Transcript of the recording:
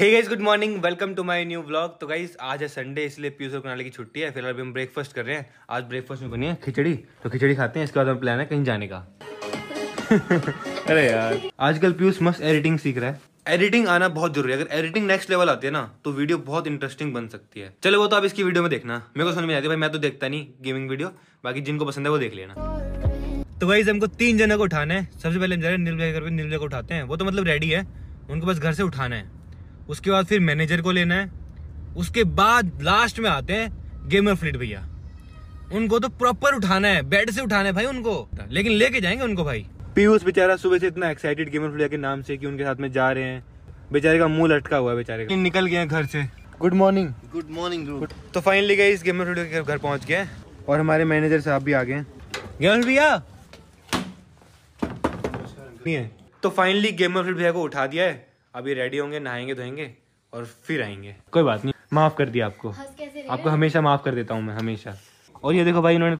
Hey guys, good morning, welcome to my new vlog. तो guys आज है Sunday, इसलिए पीयूष और कुणाली की छुट्टी है। फिलहाल अभी हम ब्रेकफास्ट कर रहे हैं। आज ब्रेकफास्ट में बनी है खिचड़ी, तो खिचड़ी खाते हैं। इसके बाद हम प्लान है कहीं जाने का। अरे यार, आजकल पीयूष मस्त एडिटिंग सीख रहा है। एडिटिंग आना बहुत जरूरी है। अगर एडिटिंग नेक्स्ट लेवल आती है ना, तो वीडियो बहुत इंटरेस्टिंग बन सकती है। चलो वो तो आप इसकी वीडियो में देखना, मेरे को समझ में आती है भाई, मैं तो देखता नहीं गेमिंग वीडियो। बाकी जिनको पसंद है वो देख लेना। तो गाइस हमको 3 जनों को उठाना है। सबसे पहले हम जा रहे हैं नीरज घर पे, नीरज को उठाते हैं। वो तो मतलब रेडी है, उनको बस घर से उठाना है। उसके बाद फिर मैनेजर को लेना है। उसके बाद लास्ट में आते हैं गेमर फ्लिट भैया। उनको तो प्रॉपर उठाना है, बेड से उठाना है भाई उनको, लेकिन लेके जाएंगे उनको भाई। पीयूष बेचारा सुबह से इतना एक्साइटेड गेमर फ्लिट के नाम से कि उनके साथ में जा रहे हैं। बेचारे का मुंह लटका हुआ है बेचारे का। निकल गए हैं घर से। Good morning. Good morning. तो फाइनली गए इस गेमर फ्लिट के घर पहुंच गए और हमारे मैनेजर साहब भी आ गए। गेमर भैया नहीं है। तो फाइनली गेमर फ्लिट भैया को उठा दिया है। अभी रेडी होंगे, नहाएंगे धोएंगे और फिर आएंगे। कोई बात नहीं, माफ कर दिया आपको। आपको हमेशा माफ कर देता हूँ मैं, हमेशा। और ये देखो भाई, इन्होंने